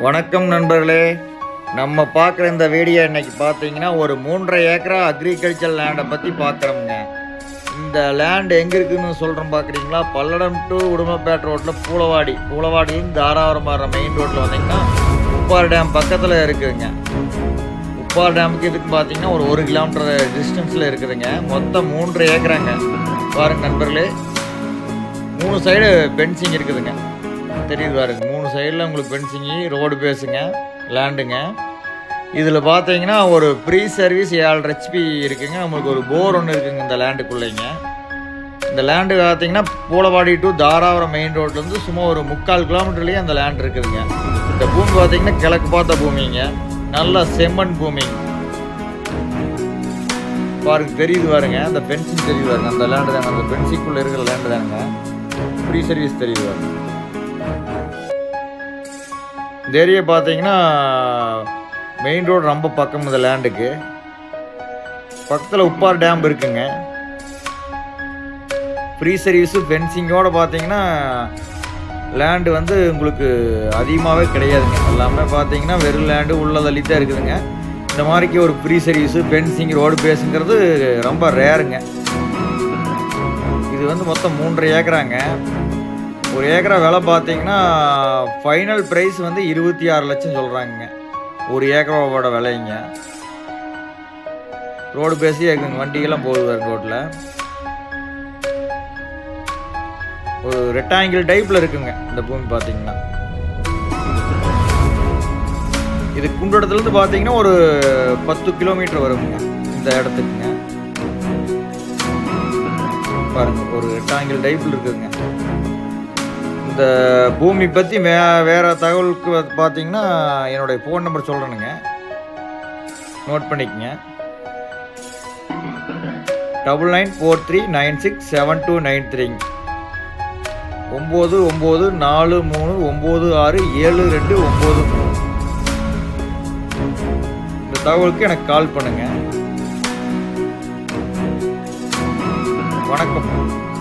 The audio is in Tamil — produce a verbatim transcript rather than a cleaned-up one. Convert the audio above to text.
வணக்கம் நண்பர்களே, நம்ம பார்க்குற இந்த வீடியோ இன்னைக்கு பார்த்தீங்கன்னா ஒரு மூன்றரை ஏக்கரா அக்ரிகல்ச்சர் லேண்டை பற்றி பார்க்குறோம்ங்க. இந்த லேண்ட் எங்கே இருக்குதுன்னு சொல்கிறோம் பார்க்குறீங்களா? பல்லடம் டு உடுமப்பேட் ரோட்டில் பூலவாடி பூலவாடியிலும் தாராபுரம் வர மெயின் ரோட்டில் வந்தீங்கன்னா உப்பார் டேம் பக்கத்தில் இருக்குதுங்க. உப்பார் டேமுக்கு இதுக்கு பார்த்தீங்கன்னா ஒரு ஒரு கிலோமீட்டர் டிஸ்டன்ஸில் இருக்குதுங்க. மொத்தம் மூன்றரை ஏக்கராங்க. பாருங்க நண்பர்களே, மூணு சைடு பென்சிங் இருக்குதுங்க. தெரியுது பாருங்க, மூணு சைடில் உங்களுக்கு பென்சிங்கு ரோடு பேஸுங்க லேண்டுங்க. இதில் பார்த்தீங்கன்னா ஒரு ப்ரீ சர்வீஸ் ஏழு ஹெச்பி இருக்குங்க. நம்மளுக்கு ஒரு போர் ஒன்று இருக்குங்க இந்த லேண்டுக்குள்ளேங்க. இந்த லேண்டு பார்த்தீங்கன்னா பூலவாடி டு தாராபுரம் மெயின் ரோட்லேருந்து சும்மா ஒரு முக்கால் கிலோமீட்டர்லேயே அந்த லேண்ட் இருக்குதுங்க. இந்த பூமி பார்த்தீங்கன்னா கிழக்கு பார்த்த பூமிங்க, நல்ல செம்மண் பூமி. பாருங்க தெரியுது பாருங்க, அந்த பென்சிங் தெரியுது பாருங்க, அந்த லேண்டு தாங்க, அந்த பென்சிங்குள்ளே இருக்கிற லேண்டு தாங்க. ஃப்ரீ சர்வீஸ் தெரியுது பாருங்க. இந்த ஏரியா பார்த்தீங்கன்னா மெயின் ரோடு ரொம்ப பக்கம். இந்த லேண்டுக்கு பக்கத்தில் உப்பார் டேம் இருக்குங்க. ஃப்ரீ சர்வீஸு ஃபென்சிங்கோடு பார்த்தீங்கன்னா லேண்டு வந்து உங்களுக்கு அதிகமாகவே கிடையாதுங்க. எல்லாமே பார்த்தீங்கன்னா வெறும் லேண்டு உள்ள தள்ளி தான் இருக்குதுங்க. இந்த மாதிரிக்கு ஒரு ஃப்ரீ சர்வீஸு ஃபென்சிங் ரோடு பேஸுங்கிறது ரொம்ப ரேருங்க. இது வந்து மொத்தம் மூன்றரை ஏக்கராங்க. ஒரு ஏக்கரா விலை பார்த்தீங்கன்னா ஃபைனல் ப்ரைஸ் வந்து இருபத்தி ஆறு லட்சம் சொல்கிறாங்க ஒரு ஏக்கராவோட விலைங்க. ரோடு பேசி இருக்குங்க, வண்டிகள்லாம் போகுது ரோட்டில். ஒரு ரெக்டாங்கிள் டைப்பில் இருக்குங்க இந்த பூமி பார்த்தீங்கன்னா. இது குண்டடத்துலேருந்து பார்த்தீங்கன்னா ஒரு பத்து கிலோமீட்டர் வருங்க இந்த இடத்துக்குங்க. பாருங்க, ஒரு ரெக்டாங்கிள் டைப்பில் இருக்குதுங்க. இந்த பூமி பற்றி வே வேறு தகவலுக்கு பார்த்தீங்கன்னா என்னுடைய ஃபோன் நம்பர் சொல்கிறேனுங்க, நோட் பண்ணிக்கங்க. Double nine four three nine six seven two nine த்ரீங்க. ஒம்பது ஒம்பது நாலு மூணு ஒம்பது ஆறு ஏழு ரெண்டு ஒம்பது மூணு. இந்த தகவலுக்கு எனக்கு கால் பண்ணுங்கள். வணக்கம்.